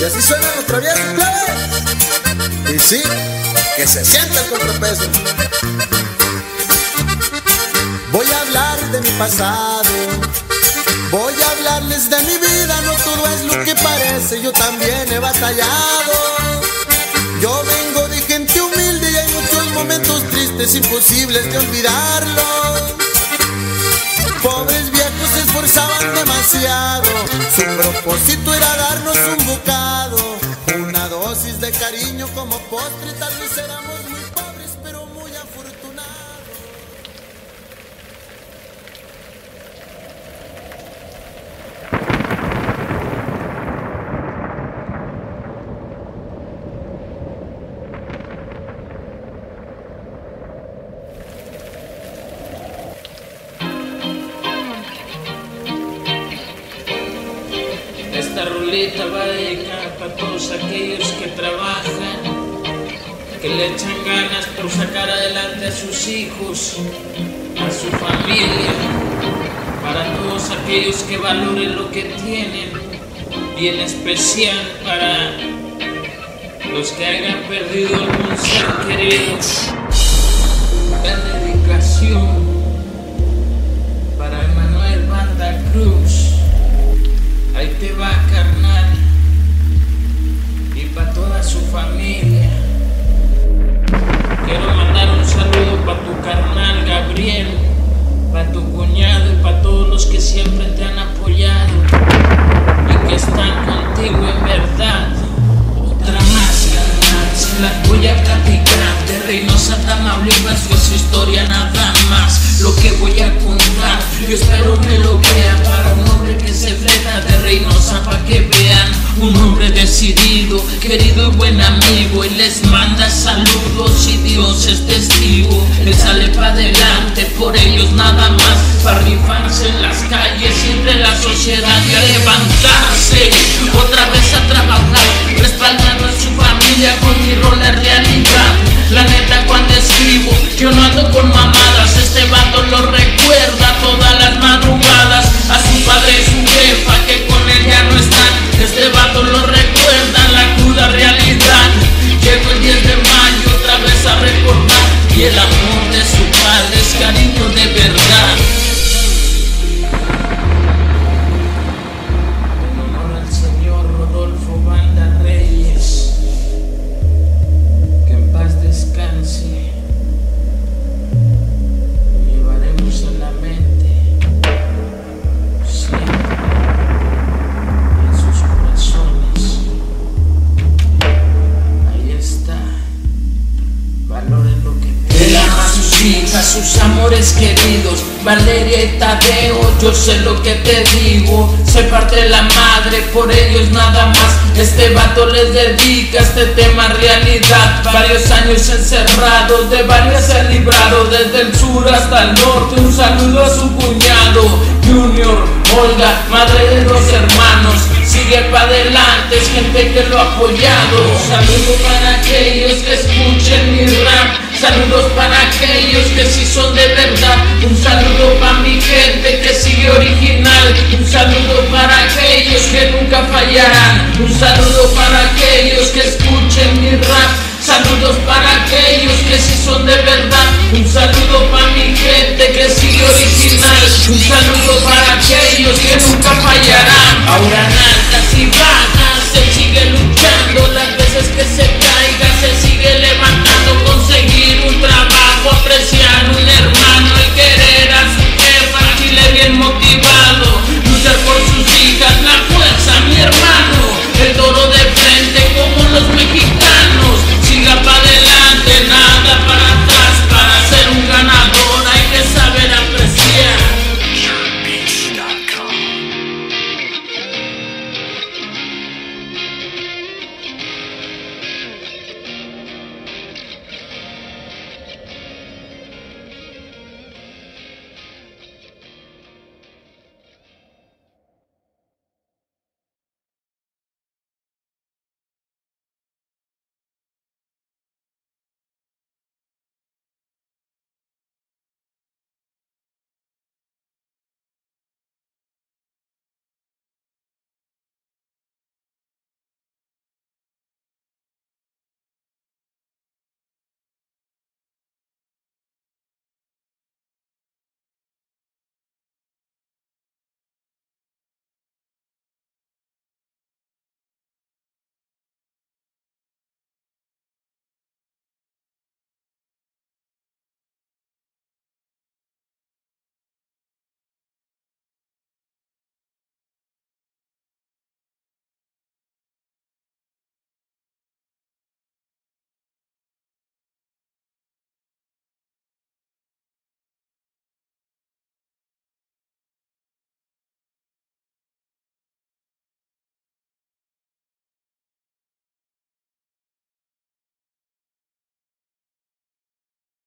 Y así suenan los traviesos, plebe. Y sí, que se sienta el contrapeso. Voy a hablar de mi pasado, voy a hablarles de mi vida. No todo es lo que parece, yo también he batallado. Yo vengo de gente humilde y hay muchos momentos tristes, imposibles de olvidarlo. Pobres viejos se esforzaban demasiado, su propósito era darnos un bocado, una dosis de cariño como postre. Tal vez éramos muy pobres pero muy afortunados. Esta ruleta va dedicada para todos aquellos que trabajan, que le echan ganas por sacar adelante a sus hijos, a su familia, para todos aquellos que valoren lo que tienen, y en especial para los que hayan perdido algún ser querido. La dedicación para Emanuel Banda Cruz. Ahí te va, carnal, y para toda su familia. Quiero mandar un saludo para tu carnal Gabriel, para tu cuñado y para todos los que siempre te han apoyado y que están contigo en verdad. Otra más, carnal, se las voy a platicar. De Reynosa, Tamaulipas, fue su historia nada más. Lo que voy a contar, yo espero que lo vean. Para un hombre que se frena de Reynosa, pa' que vean. Un hombre decidido, querido y buen amigo. Él les manda saludos y Dios es testigo. Él sale pa' adelante, por ellos nada más. Pa' rifarse en las calles y entre la sociedad y a levantarse. Otra vez a trabajar, respaldando a su familia con mi rol de realidad. La neta, cuando escribo, yo no ando con mamadas. Este vato lo recuerda todas las madrugadas. A su padre y su jefa que con él ya no están. Este vato lo recuerda la cruda realidad. Llegó el 10 de mayo otra vez a recordar. Y el amor de su padre es cariño de verdad. En honor al señor Rodolfo Banda Reyes, que en paz descanse. Lo llevaremos en la mente siempre, en sus corazones. Ahí está, valoren lo que él ama a sus hijas, sus amores queridos, Valeria y Tadeo, yo sé lo que te digo. Se parte la madre, por ellos nada más. Este vato les dedica este tema realidad. Varios años encerrados, de varias se ha librado, desde el sur hasta el norte. Un saludo a su cuñado, Junior, Olga, madre de 2 hermanos. Sigue para adelante, es gente que lo ha apoyado. Un saludo para aquellos que escuchen mi rap. Saludos para aquellos que sí son de verdad. Un saludo para mi gente que sigue original. Un saludo para aquellos que nunca fallarán. Un saludo para aquellos que escuchen mi rap. Saludos para aquellos que sí son de verdad. Un saludo para mi gente que sigue original. Un saludo para aquellos que